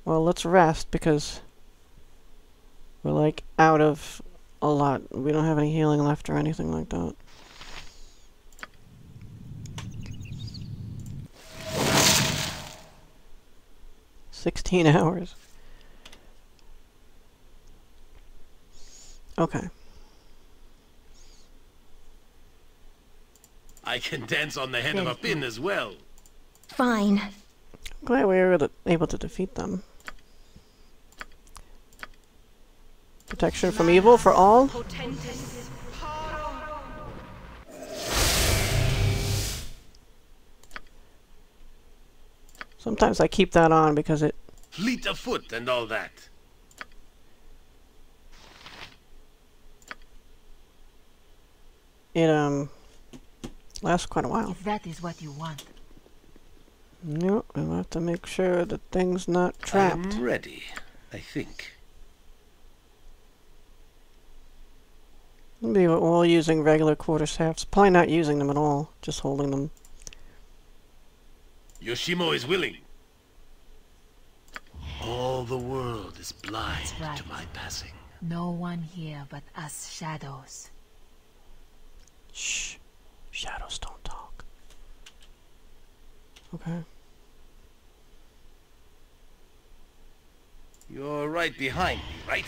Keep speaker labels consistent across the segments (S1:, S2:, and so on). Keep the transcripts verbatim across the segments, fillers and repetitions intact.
S1: Well, let's rest because we're like out of a lot. We don't have any healing left or anything like that. Sixteen hours. Okay.
S2: I can dance on the head of a pin as well.
S3: Fine.
S1: I'm glad we were able to defeat them. Protection from evil for all. Sometimes I keep that on because it...
S2: Fleet of foot and all that.
S1: It, um... lasts quite a while.
S3: If that is what you want.
S1: Nope, we'll have to make sure the thing's not trapped.
S2: I'm ready, I think.
S1: Maybe we're all using regular quarterstaffs. Probably not using them at all, just holding them.
S2: Yoshimo is willing. All the world is blind
S3: right.
S2: to my passing.
S3: No one here but us shadows.
S1: Shh. Shadows don't talk. Okay.
S2: You're right behind me, right?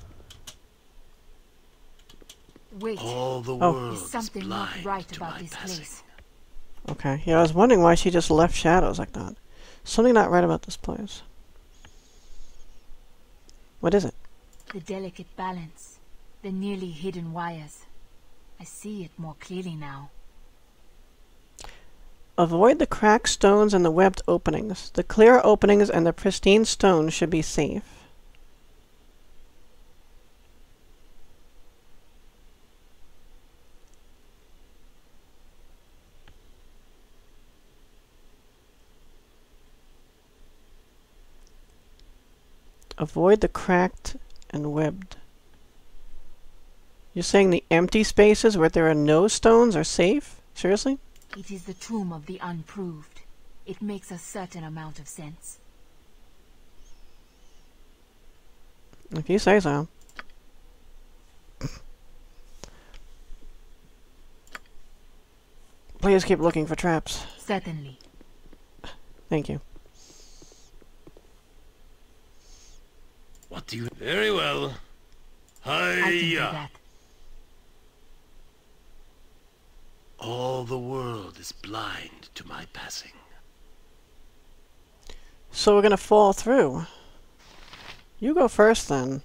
S3: Wait.
S2: All the
S1: Oh.
S2: world
S3: There's something
S2: is
S3: not
S2: blind
S3: right
S2: to
S3: about
S2: my
S3: this
S2: passing.
S3: place.
S1: Okay. Yeah, I was wondering why she just left shadows like that. Something not right about this place. What is it?
S3: The delicate balance. The nearly hidden wires. I see it more clearly now.
S1: Avoid the cracked stones and the webbed openings. The clear openings and the pristine stones should be safe. Avoid the cracked and webbed. You're saying the empty spaces where there are no stones are safe? Seriously?
S3: It is the tomb of the Unproved. It makes a certain amount of sense.
S1: If you say so. Please keep looking for traps.
S3: Certainly.
S1: Thank you.
S2: What do you... Very well.
S3: I can do
S2: Hiya!
S3: that.
S2: All the world is blind to my passing.
S1: So we're gonna fall through. You go first then.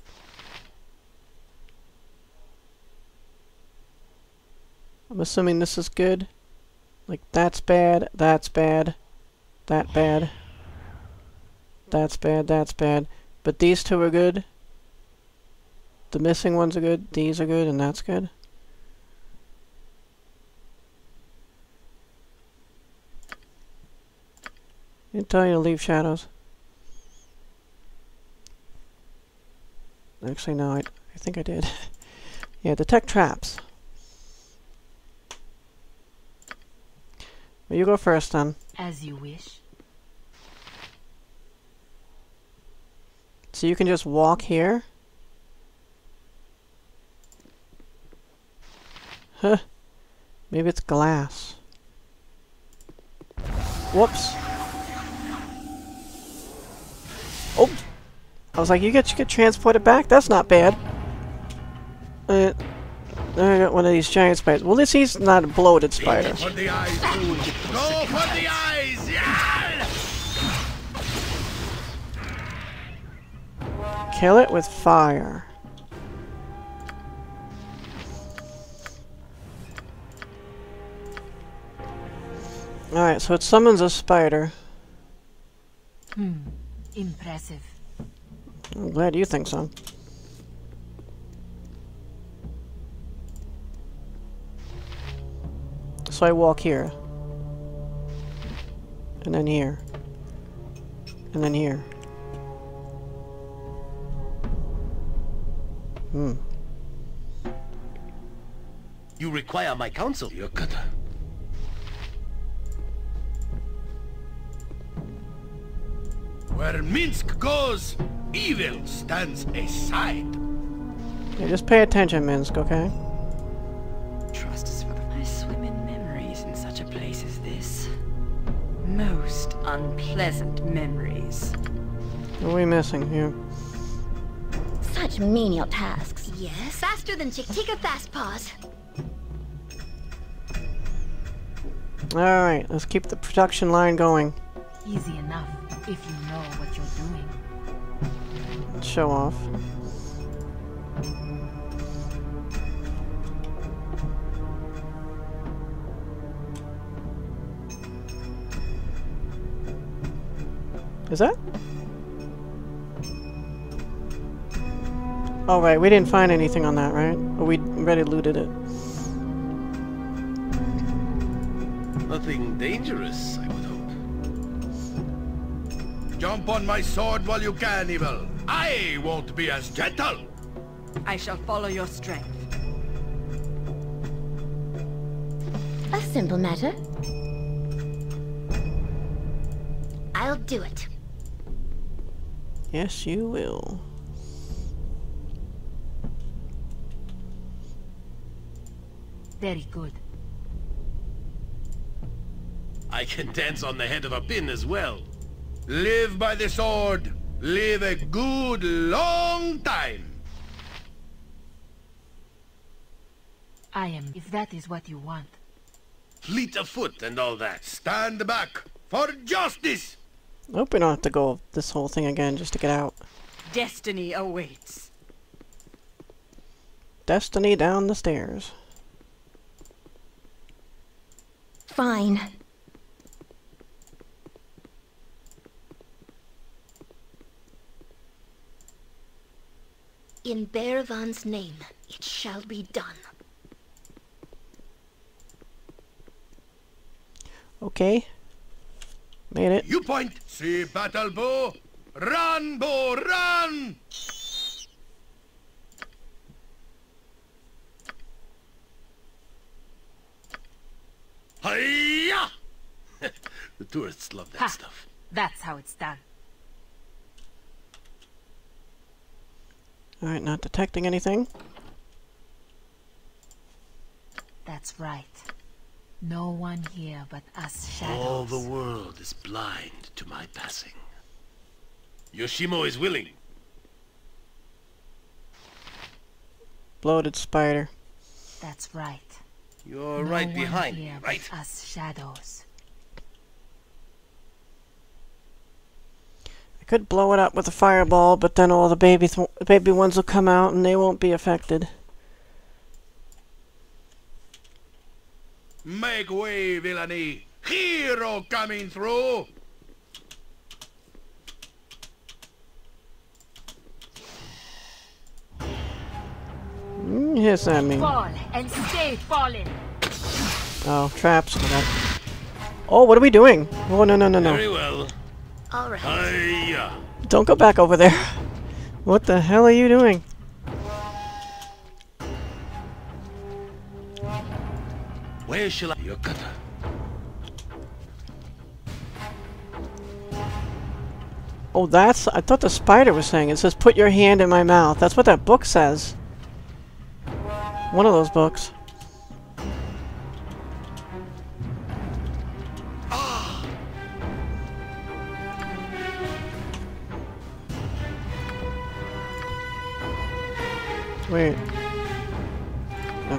S1: I'm assuming this is good. Like that's bad, that's bad, that bad. That's bad, that's bad. But these two are good. The missing ones are good, these are good, and that's good. I didn't tell you to leave shadows. Actually, no, I, I think I did. Yeah, detect traps. Well, you go first then.
S3: As you wish.
S1: So you can just walk here. Huh. Maybe it's glass. Whoops. Oh! I was like, you get you get transported back? That's not bad. Uh, I got one of these giant spiders. Well, this he's not a bloated spider.
S2: Go for the eyes, dude. Go for the eyes! Yeah!
S1: Kill it with fire. Alright, so it summons a spider.
S3: Hmm. Impressive.
S1: I'm glad you think so. So I walk here. And then here. And then here. Hmm.
S2: You require my counsel, Yokata. Where Minsk goes, evil stands aside.
S1: Yeah, just pay attention, Minsk, okay?
S4: Trust is for the... I swim in memories in such a place as this. Most unpleasant memories.
S1: What are we missing here?
S5: Such menial tasks.
S6: Yes, faster than Chick Chick Fast Paws.
S1: Alright, let's keep the production line going.
S3: Easy enough if you know what you're doing.
S1: Let's show off. Is that? Oh right, we didn't find anything on that, right? Or we already looted it.
S2: Nothing dangerous, I would hope. Jump on my sword while you can, evil. I won't be as gentle.
S4: I shall follow your strength.
S5: A simple matter.
S6: I'll do it.
S1: Yes, you will.
S3: Very good.
S2: I can dance on the head of a pin as well. Live by the sword. Live a good long time.
S3: I am, if that is what you want.
S2: Fleet of foot and all that. Stand back for justice.
S1: I hope we don't have to go this whole thing again just to get out.
S4: Destiny awaits.
S1: Destiny down the stairs.
S5: Fine.
S6: In Bearvan's name, it shall be done.
S1: Okay. Made it.
S2: You point. See battle bow. Run, bow, run! Hiya! The tourists love that
S3: Ha!
S2: stuff.
S3: That's how it's done.
S1: Alright, not detecting anything.
S3: That's right. No one here but us shadows.
S2: All the world is blind to my passing. Yoshimo is willing.
S1: Bloated spider.
S3: That's right.
S2: You're
S3: no
S2: right
S3: one
S2: behind me,
S3: here
S2: right?
S3: but us shadows.
S1: I could blow it up with a fireball, but then all the baby th baby ones will come out and they won't be affected.
S2: Make way, villainy! Hero coming through!
S1: Mm, hiss at me.
S3: Fall and stay falling.
S1: Oh, traps. Okay. Oh, what are we doing? Oh, no, no, no, no.
S2: Very well.
S6: All right.
S2: Hiya!
S1: Don't go back over there. What the hell are you doing?
S2: Where shall I... Yokata.
S1: Oh, that's... I thought the spider was saying. It says, put your hand in my mouth. That's what that book says. One of those books. Wait. No.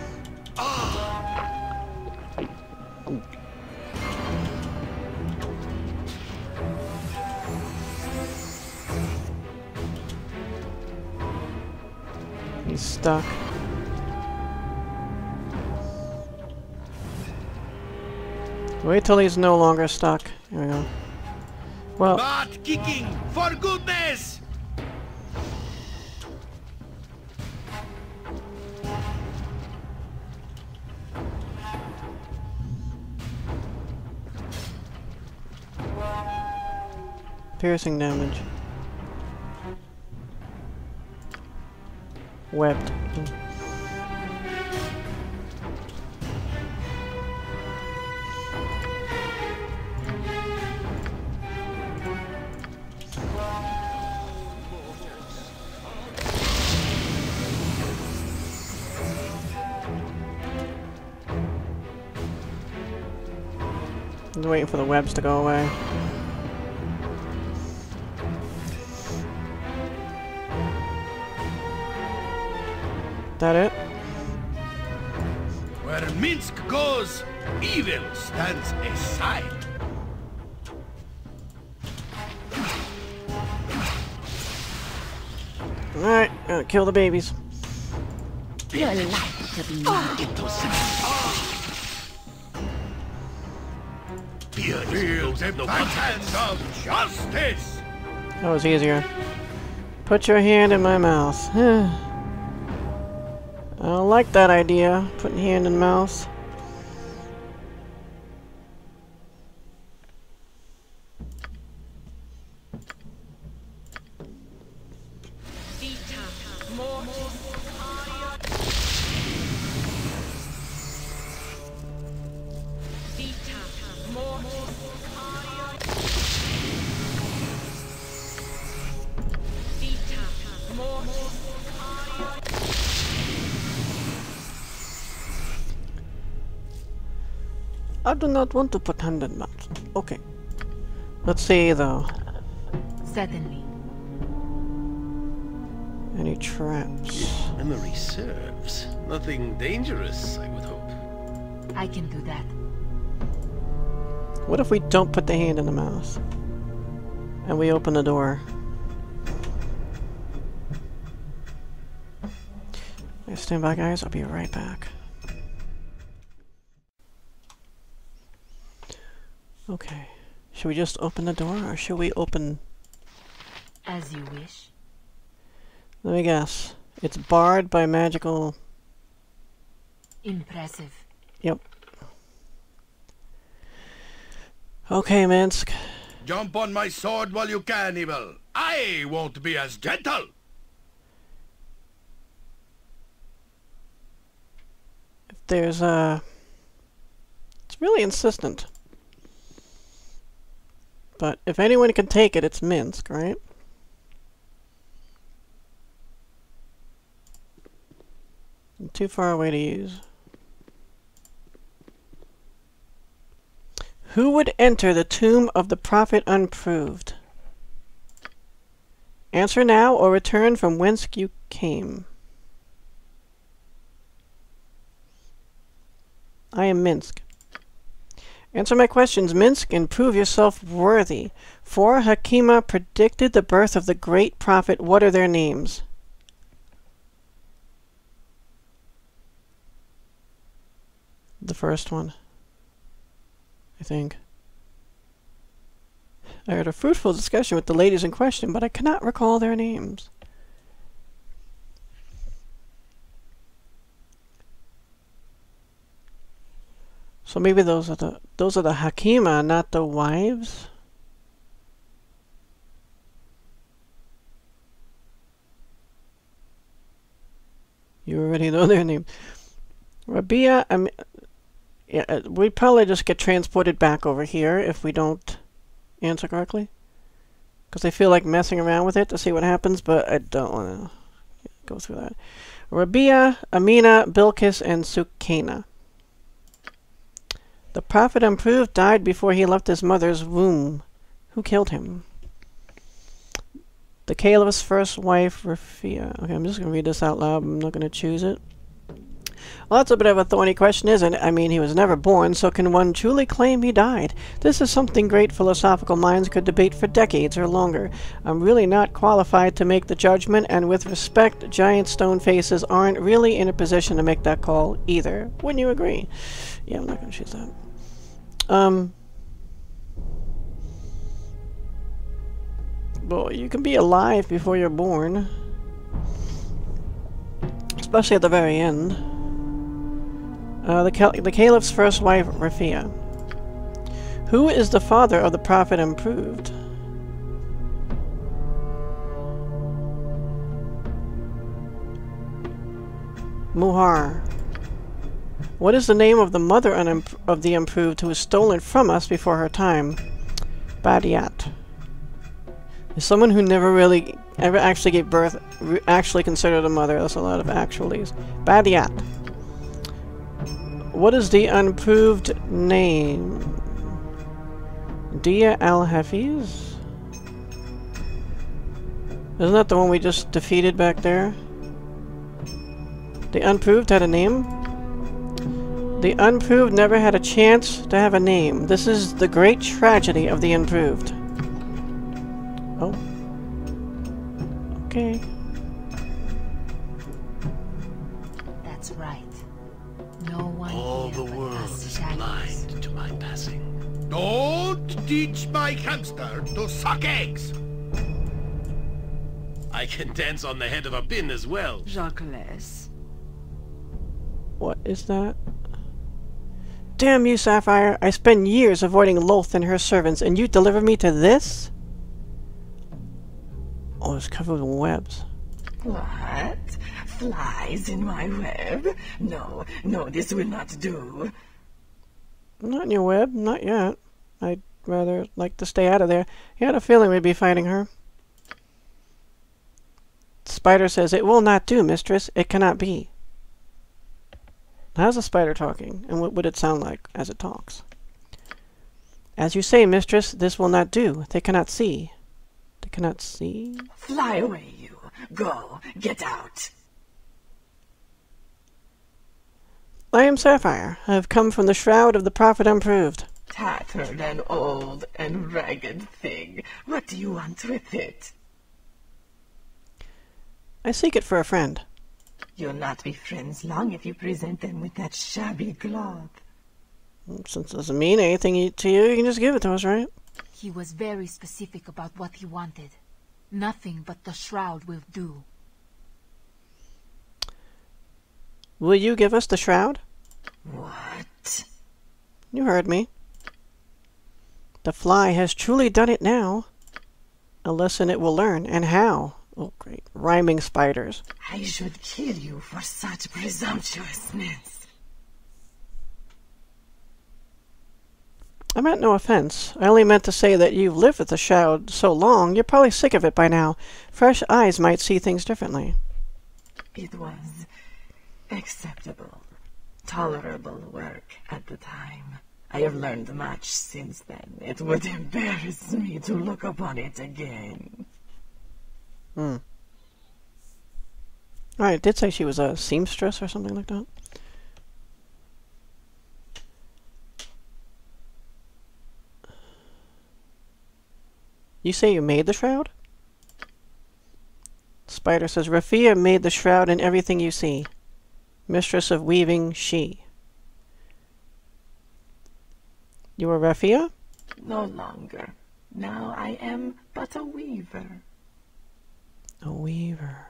S1: He's stuck. Wait till he's no longer stuck. Here we go. Well,
S2: Butt kicking! For goodness!
S1: piercing damage. Webbed. I'm waiting for the webs to go away. That it?
S2: Where Minsk goes, evil stands aside.
S1: Alright, gotta kill the babies.
S5: Your life to be mine.
S2: Feel the hands of justice.
S1: That was easier. Put your hand in my mouth. I don't like that idea, putting hand in mouth. I do not want to put hand in mouth. Okay. Let's see though.
S3: Certainly.
S1: Any traps?
S2: Memory serves. Nothing dangerous, I would hope.
S3: I can do that.
S1: What if we don't put the hand in the mouth? And we open the door? Okay, stand by, guys. I'll be right back. Okay. Should we just open the door, or should we open...
S3: As you wish.
S1: Let me guess. It's barred by magical...
S3: Impressive.
S1: Yep. Okay, Minsk.
S2: Jump on my sword while you can, evil. I won't be as gentle.
S1: If there's a... It's really insistent. But if anyone can take it, it's Minsk, right? I'm too far away to use. Who would enter the tomb of the prophet Unproved? Answer now or return from whence you came. I am Minsk. Answer my questions, Minsk, and prove yourself worthy. Four Hakima predicted the birth of the great prophet. What are their names? The first one, I think. I had a fruitful discussion with the ladies in question, but I cannot recall their names. So maybe those are the those are the Hakima, not the wives. You already know their name. Raffiyah, I mean, yeah, we'd probably just get transported back over here if we don't answer correctly. Because I feel like messing around with it to see what happens, but I don't want to go through that. Raffiyah, Amina, Bilqis, and Sukaina. The prophet Unproved died before he left his mother's womb. Who killed him? The Caliph's first wife, Raffiyah. Okay, I'm just going to read this out loud. I'm not going to choose it. Well, that's a bit of a thorny question, isn't it? I mean, he was never born, so can one truly claim he died? This is something great philosophical minds could debate for decades or longer. I'm really not qualified to make the judgment, and with respect, giant stone faces aren't really in a position to make that call either. Wouldn't you agree? Yeah, I'm not going to choose that. Um... Well, you can be alive before you're born. Especially at the very end. Uh, the, cal the Caliph's first wife, Raffiyah. Who is the father of the prophet Unproved? Muhar. What is the name of the mother of the Unproved who was stolen from us before her time? Badiat. Is someone who never really ever actually gave birth actually considered a mother? That's a lot of actualies. Badiat. What is the Unproved name? Dia Al Hafiz? Isn't that the one we just defeated back there? The Unproved had a name? The Unproved never had a chance to have a name. This is the great tragedy of the Unproved. Oh. Okay.
S3: That's right. No one
S2: All
S3: here
S2: the
S3: but
S2: world
S3: us
S2: is
S3: shadows.
S2: blind to my passing. Don't teach my hamster to suck eggs! I can dance on the head of a pin as well.
S4: Jacques.
S1: What is that? Damn you, Sapphire! I spent years avoiding Loth and her servants, and you deliver me to this? Oh, it's covered with webs.
S5: What? Flies in my web? No, no, this will not do.
S1: Not in your web, not yet. I'd rather like to stay out of there. You had a feeling we'd be fighting her. Spider says, "It will not do, mistress. It cannot be." How's a spider talking, and what would it sound like as it talks? As you say, mistress, this will not do. They cannot see. They cannot see?
S5: Fly away, you. Go. Get out.
S1: I am Sapphire. I have come from the Shroud of the Prophet Unproved.
S5: Tattered and old and ragged thing. What do you want with it?
S1: I seek it for a friend.
S5: You'll not be friends long if you present them with that shabby cloth.
S1: Since it doesn't mean anything y- to you, you can just give it to us, right?
S3: He was very specific about what he wanted. Nothing but the shroud will do.
S1: Will you give us the shroud?
S5: What?
S1: You heard me. The fly has truly done it now. A lesson it will learn, and how. Oh, great. Rhyming spiders.
S5: I should kill you for such presumptuousness.
S1: I meant no offense. I only meant to say that you've lived with the shroud so long, you're probably sick of it by now. Fresh eyes might see things differently.
S5: It was acceptable, tolerable work at the time. I have learned much since then. It would embarrass me to look upon it again.
S1: Hmm. Alright, it did say she was a seamstress or something like that. You say you made the shroud? Spider says, Raffiyah made the shroud and everything you see. Mistress of weaving, she. You are Raffiyah?
S5: No longer. Now I am but a weaver.
S1: A weaver.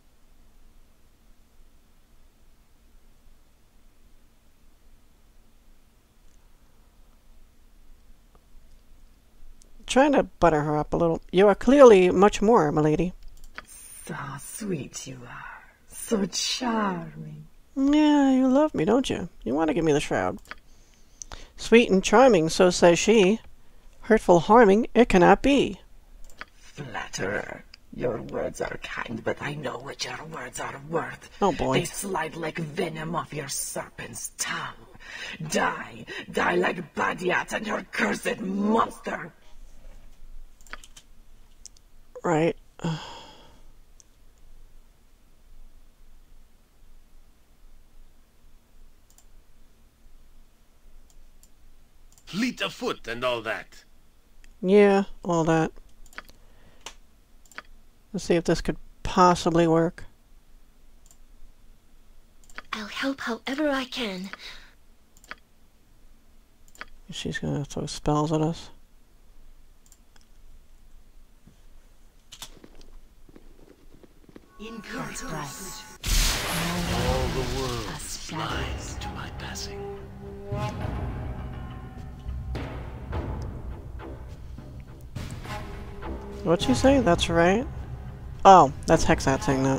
S1: Trying to butter her up a little. You are clearly much more, milady.
S5: So sweet you are. So charming.
S1: Yeah, you love me, don't you? You want to give me the shroud. Sweet and charming, so says she. Hurtful, harming, it cannot be.
S5: Flatterer. Your words are kind, but I know what your words are worth.
S1: Oh, boy.
S5: They slide like venom off your serpent's tongue. Die. Die like Badiat and your cursed monster.
S1: Right.
S2: Fleet of foot and all that.
S1: Yeah, all that. Let's see if this could possibly work.
S6: I'll help however I can.
S1: She's gonna throw spells at us.
S3: That's right.
S2: All the world
S3: Us
S2: is blind
S3: shadows.
S2: to my passing.
S1: What'd she say? That's right. Oh, that's Hexat saying that.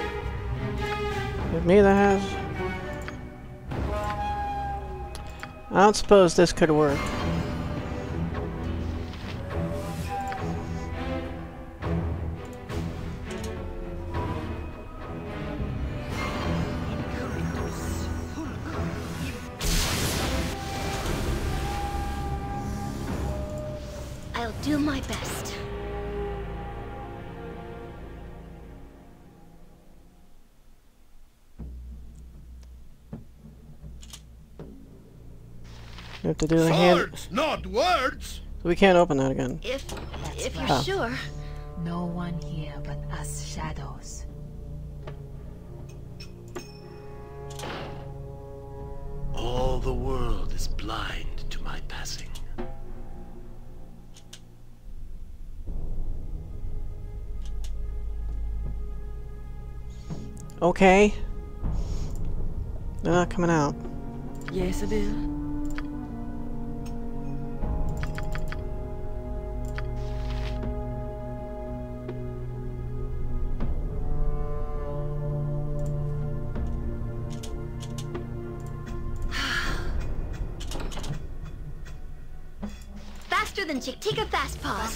S1: Give me the has. I don't suppose this could work.
S6: I'll do my best.
S1: We have to do the hand.
S2: Swords, not words!
S1: We can't open that again.
S6: If... if you're
S1: Ah.
S6: sure.
S3: No one here but us shadows.
S2: All the world is blind to my passing.
S1: Okay. They're not coming out.
S4: Yes, Bill.
S6: Faster than Chick. Take a fast pause.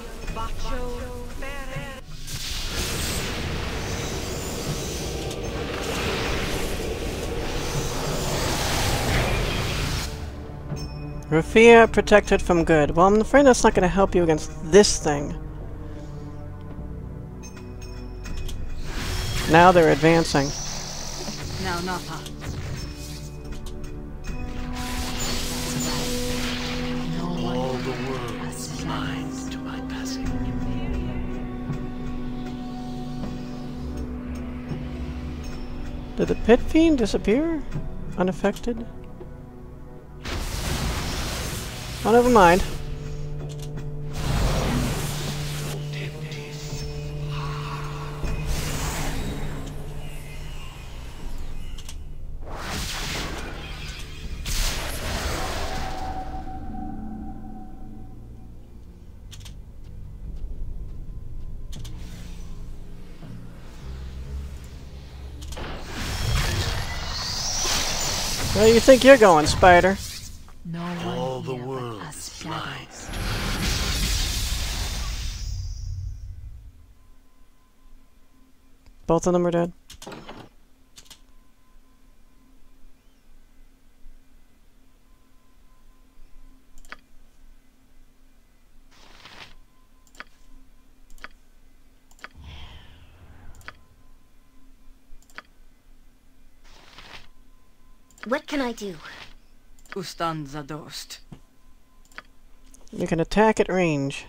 S1: Raffiyah protected from good. Well, I'm afraid that's not going to help you against this thing. Now they're advancing.
S4: Now, Napa.
S2: All the world is blind to my passing.
S1: Did the pit fiend disappear? Unaffected? Oh, never mind. Where do you think you're going, Spider?
S3: No one
S2: All the
S3: here
S2: world
S3: but
S2: is
S3: us
S2: blind.
S3: shadows.
S1: Both of them are dead.
S6: What can I do?
S4: Ustan zadost.
S1: You can attack at range.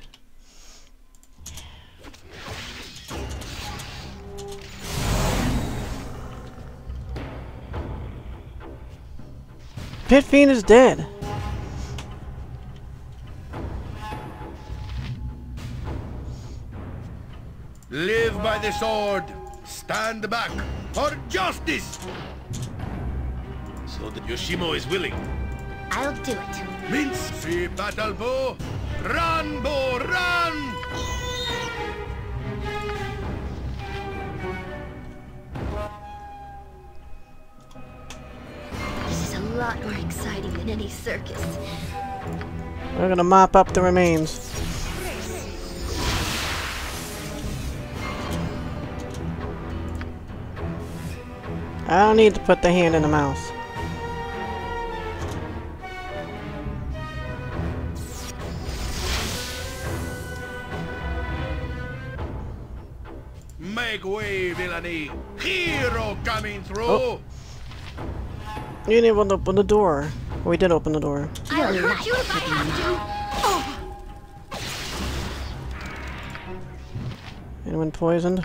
S1: Pit Fiend is dead.
S2: Live by the sword. Stand back for justice. So that Yoshimo is willing.
S6: I'll do it.
S2: Mince, see battle bow. Run, bow, run!
S6: This is a lot more exciting than any circus.
S1: We're gonna mop up the remains. I don't need to put the hand in the mouth.
S2: Make way, villainy! Hero coming through!
S1: Oh. You didn't even open the door. We did open the door.
S6: I'll hurt you if I have to.
S1: Anyone poisoned?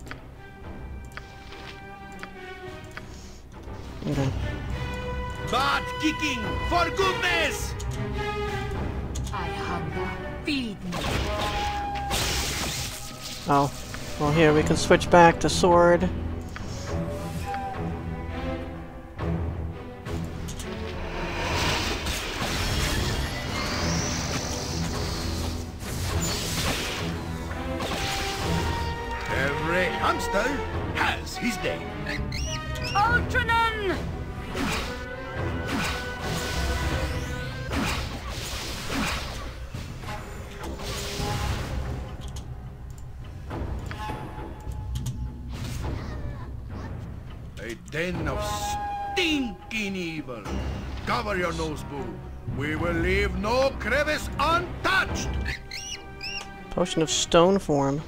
S1: Okay.
S2: Butt kicking, for goodness!
S3: I hunger. Feed me.
S1: Oh. Well, here, we can switch back to sword.
S2: Every hamster has his day.
S4: Ultranon!
S2: den of stinking evil. Cover your nose, boo. We will leave no crevice untouched.
S1: Potion of stone form.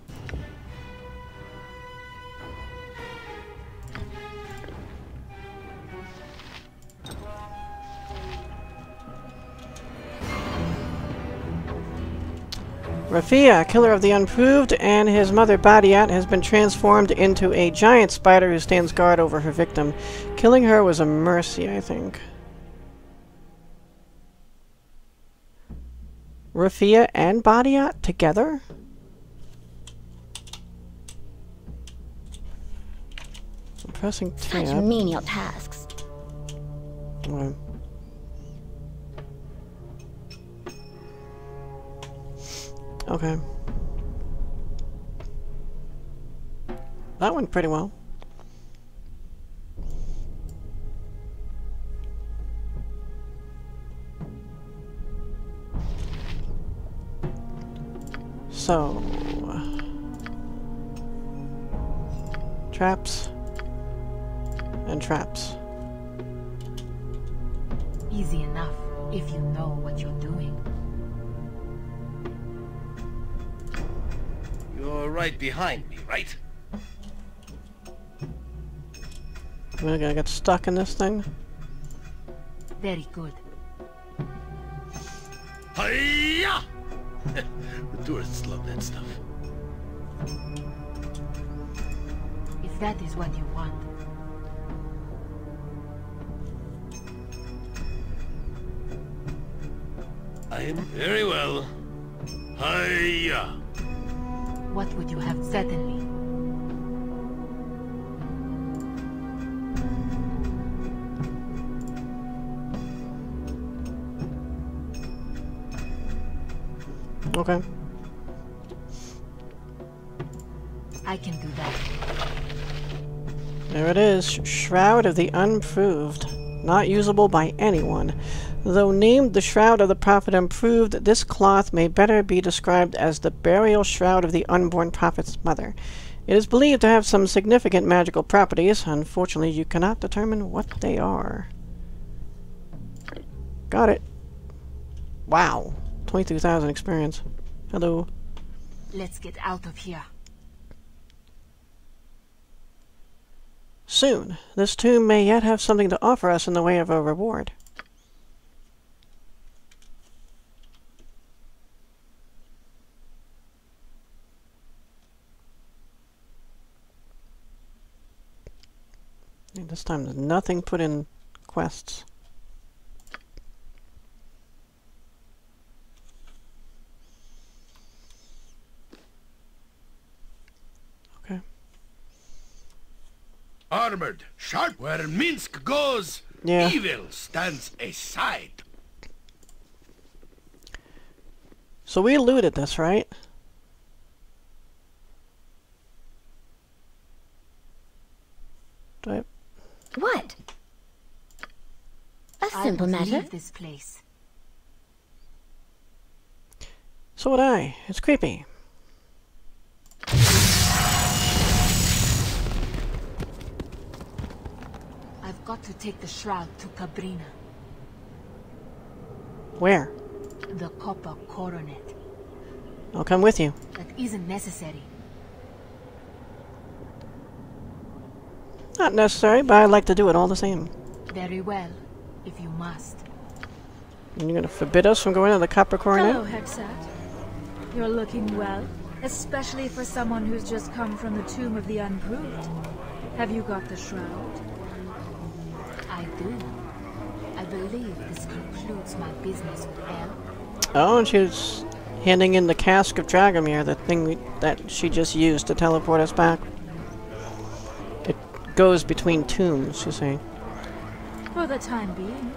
S1: Raffiyah, killer of the Unproved, and his mother Badiat has been transformed into a giant spider who stands guard over her victim. Killing her was a mercy, I think. Raffiyah and Badiat together? I'm pressing tab.
S6: Such menial tasks.
S1: Okay. Okay. That went pretty well. So... traps. And traps.
S3: Easy enough if you know what you're doing.
S2: You're right behind me, right?
S1: Am I gonna get stuck in this thing?
S3: Very good.
S2: Hiya! The tourists love that stuff.
S3: If that is what you want.
S2: I am very well. Hiya!
S3: What would you have certainly?
S1: Okay.
S3: I can do that.
S1: There it is. Shroud of the Unproved. Not usable by anyone. Though named the Shroud of the Prophet Unproved, this cloth may better be described as the burial shroud of the unborn prophet's mother. It is believed to have some significant magical properties. Unfortunately, you cannot determine what they are. Got it. Wow. twenty-two thousand experience. Hello.
S3: Let's get out of here.
S1: Soon, this tomb may yet have something to offer us in the way of a reward. And this time there's nothing put in quests. Okay.
S2: Armored, sharp. Where Minsk goes,
S1: Yeah.
S2: evil stands aside.
S1: So we looted this, right? Do I...
S6: What? A
S3: I
S6: simple
S3: would
S6: matter.
S3: leave this place.
S1: So would I. It's creepy.
S3: I've got to take the shroud to Cabrina,
S1: Where?
S3: the copper coronet.
S1: I'll come with you.
S3: That isn't necessary.
S1: Not necessary, but I'd like to do it all the same.
S3: Very well, if you must.
S1: And you're gonna forbid us from going to the copper coronet?
S7: Hello, Hexat. You're looking well, especially for someone who's just come from the tomb of the Unproved. Have you got the shroud?
S3: I do. I believe this concludes my business with Elle.
S1: Oh, and she's handing in the cask of Dragomir, the thing we, that she just used to teleport us back. It goes between tombs, you see.
S7: For the time being.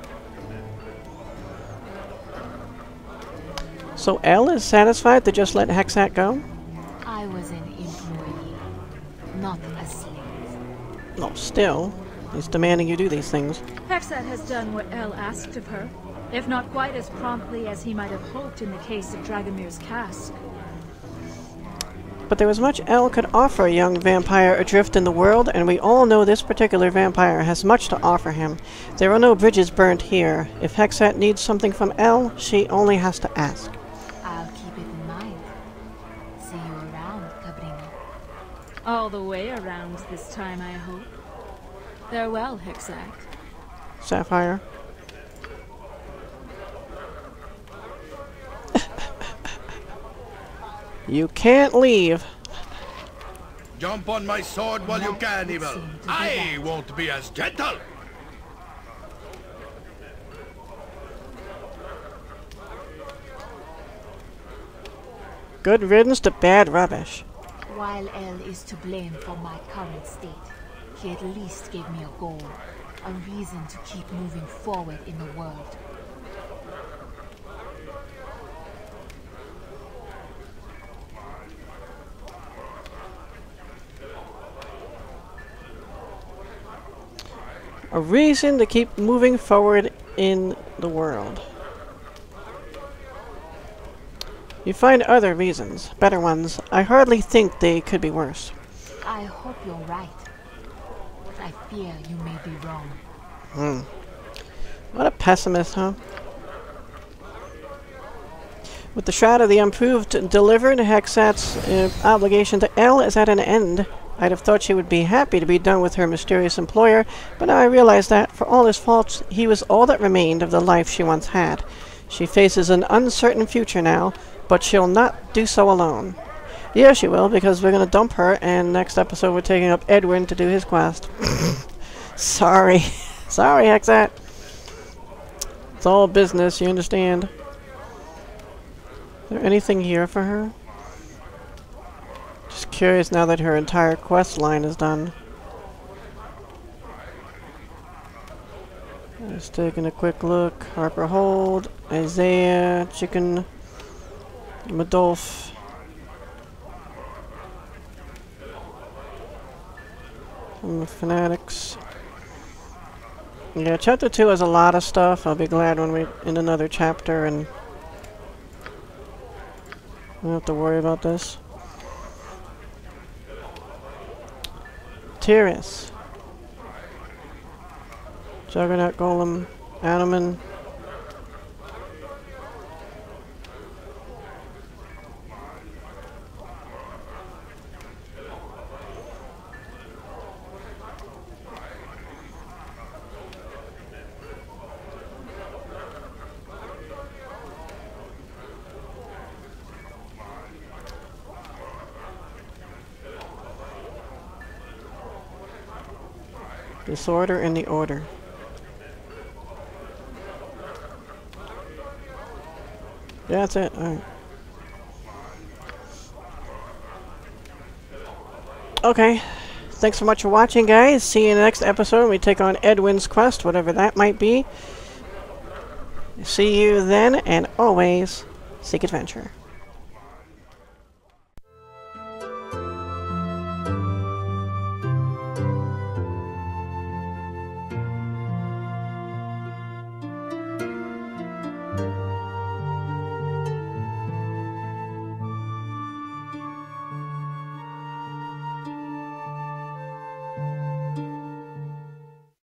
S1: So Elle is satisfied to just let Hexat go?
S3: I was an employee, not a slave.
S1: No, still. He's demanding you do these things.
S7: Hexat has done what Elle asked of her, if not quite as promptly as he might have hoped in the case of Dragomir's cask.
S1: But there was much Elle could offer a young vampire adrift in the world, and we all know this particular vampire has much to offer him. There are no bridges burnt here. If Hexat needs something from Elle, she only has to ask.
S3: I'll keep it in mind. See you around, Cabrina.
S7: All the way around this time, I hope. Farewell, Hexat.
S1: Sapphire. You can't leave.
S2: Jump on my sword while you can, Evil. I won't be as gentle.
S1: Good riddance to bad rubbish.
S3: While Elle is to blame for my current state, he at least gave me a goal, a reason to keep moving forward in the world.
S1: A reason to keep moving forward in the world. You find other reasons, better ones. I hardly think they could be worse.
S3: I hope you're right, but I fear you may be wrong.
S1: Hmm. What a pessimist, huh? With the Shroud of the Unproved delivered, Hexat's uh, obligation to Elle is at an end. I'd have thought she would be happy to be done with her mysterious employer, but now I realize that, for all his faults, he was all that remained of the life she once had. She faces an uncertain future now, but she'll not do so alone. Yeah, she will, because we're gonna dump her, and next episode we're taking up Edwin to do his quest. Sorry. Sorry, Hexat. It's all business, you understand? Is there anything here for her? Just curious now that her entire quest line is done. Just taking a quick look. Harper Hold, Isaiah, Chicken, Madolf. Some of the Fanatics. Yeah, chapter two has a lot of stuff. I'll be glad when we're in another chapter and we don't have to worry about this. Tyrus. Juggernaut Golem. Animan. Disorder in the Order. Yeah, that's it. Alright. Okay. Thanks so much for watching, guys. See you in the next episode when we take on Edwin's quest, whatever that might be. See you then, and always seek adventure.